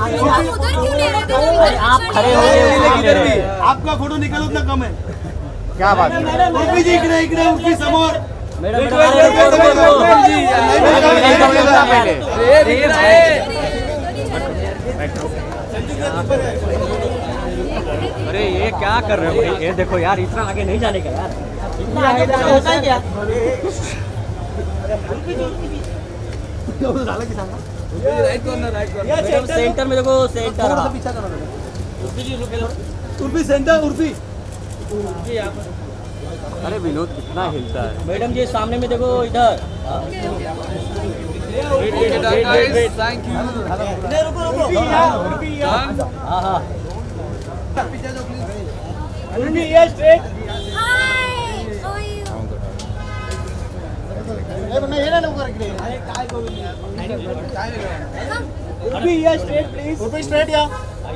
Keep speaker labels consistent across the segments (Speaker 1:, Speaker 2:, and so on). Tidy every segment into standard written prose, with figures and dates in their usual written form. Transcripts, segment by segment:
Speaker 1: उधर क्यों ले रहे थे?
Speaker 2: आप खड़े हो गए,
Speaker 3: आपका फोटो निकालो उतना कम है।
Speaker 4: क्या बात है?
Speaker 3: उर्फी जी इकडे उर्फी समोर।
Speaker 2: अरे ये क्या कर रहे हो भाई? ये देखो यार, इतना आगे नहीं जाने का यार, इतना आगे जाना होता है क्या? सेंटर में देखो, सेंटर
Speaker 3: उर्फी सेंटर उर्फी।
Speaker 2: अरे विनोद कितना हिलता है। मैडम जी सामने में देखो, इधर।
Speaker 5: Thank you.
Speaker 2: हाँ हाँ
Speaker 3: उर्फी ये straight.
Speaker 1: Hi, how are you?
Speaker 3: Urfi ये स्ट्रेट प्लीज। उर्फी स्ट्रेट या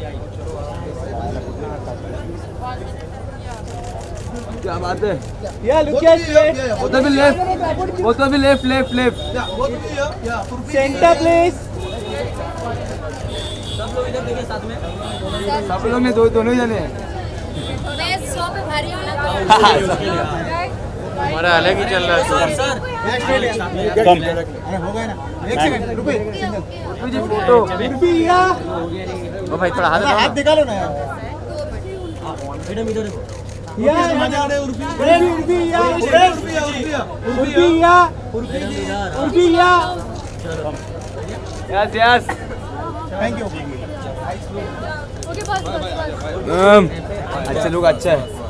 Speaker 5: क्या बात है?
Speaker 3: या लुक या स्ट्रेट।
Speaker 5: बोथ भी लेफ्ट, बोथ भी left left left.
Speaker 3: Centre please.
Speaker 2: सब लोग इधर देखिए साथ में।
Speaker 5: सब लोग ने दोनों ही जने हैं।
Speaker 1: मैं 100 पे भारी हूँ ना।
Speaker 4: हमारा अलग ही चल रहा है।
Speaker 2: सर
Speaker 3: हो गया ना। एक सेकंड रुको।
Speaker 5: मुझे फोटो।
Speaker 3: उर्फी या
Speaker 4: ओ भाई थोड़ा
Speaker 3: हाथ निकालो ना यार।
Speaker 2: मैडम इधर देखो।
Speaker 3: या उर्फी उर्फी या उर्फी या उर्फी या।
Speaker 5: Yes yes.
Speaker 3: Thank you.
Speaker 1: Okay बस बस बस।
Speaker 5: अच्छा लोग अच्छा है।